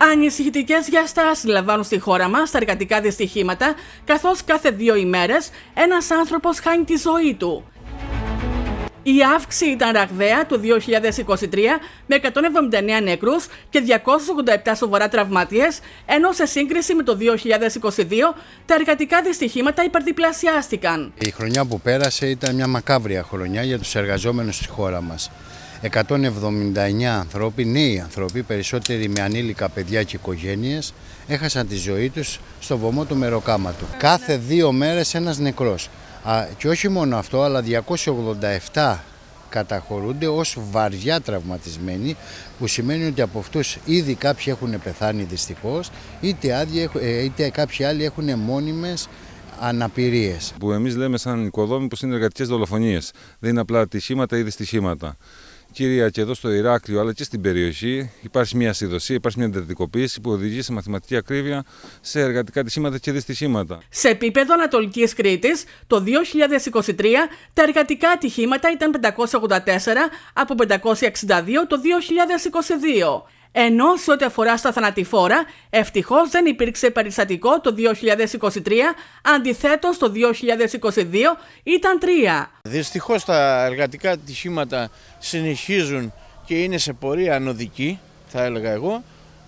Ανησυχητικές διαστάσεις λαμβάνουν στη χώρα μας τα εργατικά δυστυχήματα, καθώς κάθε 2 ημέρες ένας άνθρωπος χάνει τη ζωή του. Η αύξηση ήταν ραγδαία το 2023 με 179 νεκρούς και 287 σοβαρά τραυματίες, ενώ σε σύγκριση με το 2022 τα εργατικά δυστυχήματα υπερδιπλασιάστηκαν. Η χρονιά που πέρασε ήταν μια μακάβρια χρονιά για τους εργαζόμενους στη χώρα μας. 179 άνθρωποι, νέοι άνθρωποι, περισσότεροι με ανήλικα παιδιά και οικογένειες, έχασαν τη ζωή τους στο βωμό του μεροκάματου. Κάθε 2 μέρες ένας νεκρός. Και όχι μόνο αυτό, αλλά 287 καταχωρούνται ως βαριά τραυματισμένοι, που σημαίνει ότι από αυτούς ήδη κάποιοι έχουν πεθάνει δυστυχώς, είτε κάποιοι άλλοι έχουν μόνιμες αναπηρίες. Που εμείς λέμε σαν οικοδόμοι πως είναι εργατικές δολοφονίες. Δεν είναι απλά ατυχήματα ή δυστυχήματα. Κύρια, και εδώ στο Ηράκλειο αλλά και στην περιοχή υπάρχει μια ασυδοσία, υπάρχει μια εντατικοποίηση που οδηγεί σε μαθηματική ακρίβεια σε εργατικά ατυχήματα και δυστυχήματα. Σε επίπεδο Ανατολικής Κρήτης, το 2023 τα εργατικά ατυχήματα ήταν 584 από 562 το 2022. Ενώ σε ό,τι αφορά στα θανατηφόρα, ευτυχώς δεν υπήρξε περιστατικό το 2023, αντιθέτως το 2022 ήταν 3. Δυστυχώς τα εργατικά ατυχήματα συνεχίζουν και είναι σε πορεία ανωδική, θα έλεγα εγώ.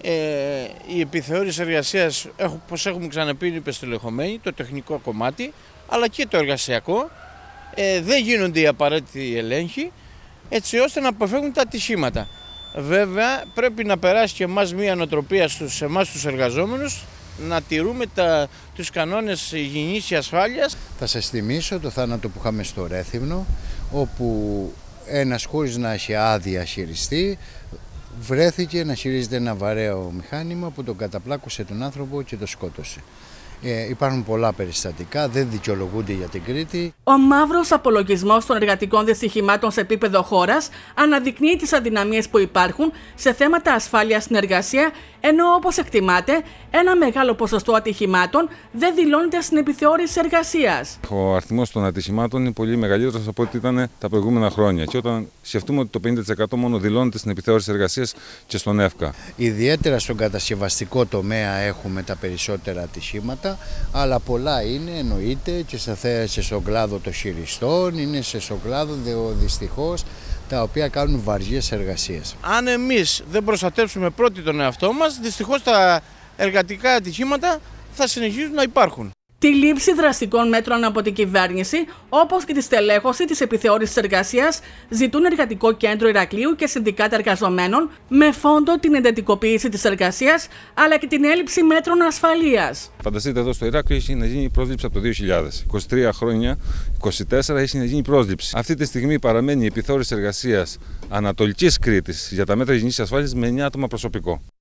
Η επιθεώρηση εργασίας, όπως έχουμε ξαναπεί, είναι υπεστελεχωμένη, το τεχνικό κομμάτι, αλλά και το εργασιακό. Δεν γίνονται οι απαραίτητοι ελέγχοι, έτσι ώστε να αποφεύγουν τα ατυχήματα. Βέβαια πρέπει να περάσει και εμάς μια νοοτροπία σε εμάς τους εργαζόμενους, να τηρούμε τους κανόνες υγιεινής και ασφάλειας. Θα σας θυμίσω το θάνατο που είχαμε στο Ρέθυμνο, όπου ένας χωρίς να έχει άδεια χειριστή βρέθηκε να χειρίζεται ένα βαρέο μηχάνημα που τον καταπλάκωσε τον άνθρωπο και τον σκότωσε. Υπάρχουν πολλά περιστατικά, δεν δικαιολογούνται για την Κρήτη. Ο μαύρος απολογισμός των εργατικών δυστυχημάτων σε επίπεδο χώρας αναδεικνύει τις αδυναμίες που υπάρχουν σε θέματα ασφάλειας στην εργασία, ενώ όπως εκτιμάται, ένα μεγάλο ποσοστό ατυχημάτων δεν δηλώνεται στην επιθεώρηση εργασίας. Ο αριθμός των ατυχημάτων είναι πολύ μεγαλύτερος από ό,τι ήταν τα προηγούμενα χρόνια. Και όταν σκεφτούμε ότι το 50% μόνο δηλώνεται στην επιθεώρηση εργασίας και στον ΕΦΚΑ. Ιδιαίτερα στον κατασκευαστικό τομέα έχουμε τα περισσότερα ατυχήματα, αλλά πολλά είναι, εννοείται, και στον κλάδο των χειριστών, είναι στον κλάδο δυστυχώς, τα οποία κάνουν βαριές εργασίες. Αν εμείς δεν προστατεύσουμε πρώτοι τον εαυτό μας, δυστυχώς τα εργατικά ατυχήματα θα συνεχίζουν να υπάρχουν. Τη λήψη δραστικών μέτρων από την κυβέρνηση, όπως και τη στελέχωση της επιθεώρησης εργασίας, ζητούν Εργατικό Κέντρο Ηρακλείου και συνδικάτα εργαζομένων, με φόντο την εντατικοποίηση της εργασίας, αλλά και την έλλειψη μέτρων ασφαλείας. Φανταστείτε, εδώ στο Ηράκλειο έχει να γίνει πρόσληψη από το 2000. 23 χρόνια, 24 έχει να γίνει πρόσληψη. Αυτή τη στιγμή παραμένει η επιθεώρηση εργασίας Ανατολικής Κρήτης για τα μέτρα υγιεινής και ασφάλειας με 9 άτομα προσωπικό.